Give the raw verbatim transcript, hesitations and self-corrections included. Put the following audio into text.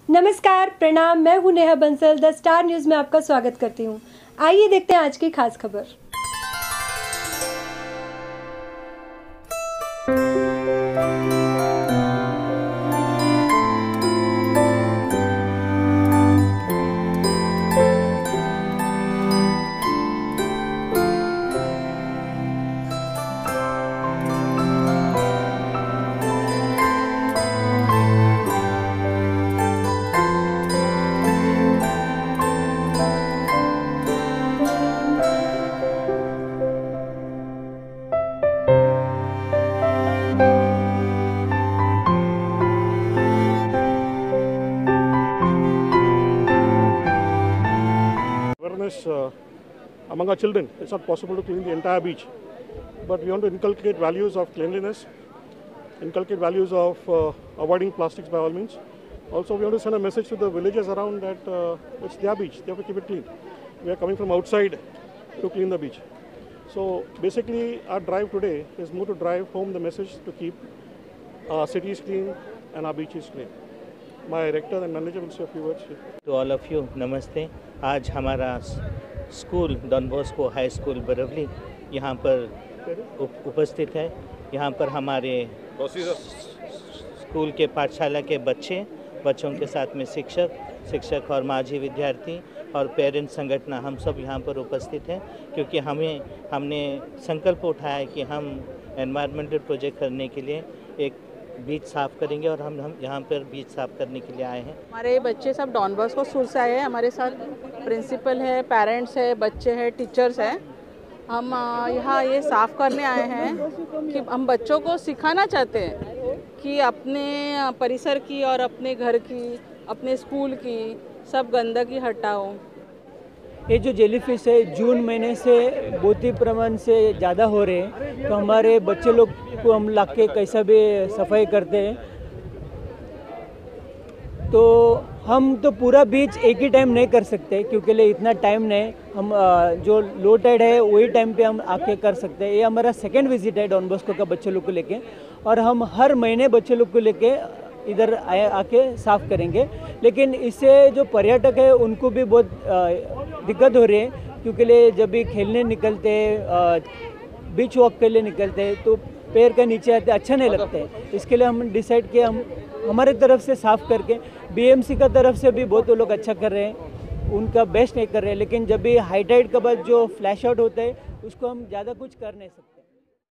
नमस्कार, प्रणाम। मैं हूं Neha Bansal. The star news में आपका स्वागत करती हूं। आइए देखते हैं आज की खास खबर। Uh, among our children, it's not possible to clean the entire beach, but we want to inculcate values of cleanliness, inculcate values of uh, avoiding plastics by all means. Also, we want to send a message to the villages around that uh, it's their beach, they have to keep it clean. We are coming from outside to clean the beach. So basically, our drive today is more to drive home the message to keep our cities clean and our beaches clean. My rector and manager will say a few words here. To all of you, नमस्ते। आज हमारा school Don Bosco high school Barwali यहाँ पर उप, उपस्थित है। यहाँ पर हमारे स्कूल के पाठशाला के बच्चे, बच्चों के साथ में शिक्षक शिक्षक और माजी विद्यार्थी और पेरेंट्स संगठन, हम सब यहाँ पर उपस्थित हैं क्योंकि हमें हमने संकल्प उठाया है कि हम एनवायरमेंटल प्रोजेक्ट करने के लिए एक बीच साफ करेंगे और हम हम यहाँ पर बीच साफ करने के लिए आए हैं। हमारे बच्चे सब डॉन बॉस्को स्कूल से आए हैं। हमारे साथ प्रिंसिपल है, पेरेंट्स है, बच्चे हैं, टीचर्स हैं। हम यहाँ ये साफ़ करने आए हैं कि हम बच्चों को सिखाना चाहते हैं कि अपने परिसर की और अपने घर की, अपने स्कूल की सब गंदगी हटाओ। ये जो जेलीफिश है जून महीने से बहुत ही प्रमाण से ज़्यादा हो रहे हैं, तो हमारे बच्चे लोग को हम ला के कैसा भी सफाई करते हैं। तो हम तो पूरा बीच एक ही टाइम नहीं कर सकते क्योंकि लिए इतना टाइम नहीं। हम जो लो टाइड है वही टाइम पे हम आके कर सकते हैं। ये हमारा सेकेंड विजिट है डॉन बॉस्को का बच्चे लोग को लेके, और हम हर महीने बच्चे लोग को लेके इधर आए आके साफ़ करेंगे। लेकिन इससे जो पर्यटक है उनको भी बहुत दिक्कत हो रही है क्योंकि लिए जब भी खेलने निकलते हैं, बीच वॉक के लिए निकलते हैं, तो पैर के नीचे आते अच्छा नहीं लगता है। इसके लिए हम डिसाइड किया हम हमारे तरफ से साफ़ करके, बीएमसी का तरफ से भी बहुत लोग अच्छा कर रहे हैं, उनका बेस्ट नहीं कर रहे हैं। लेकिन जब भी हाई टाइड के बाद जो फ्लैश आउट होता है उसको हम ज़्यादा कुछ कर नहीं सकते।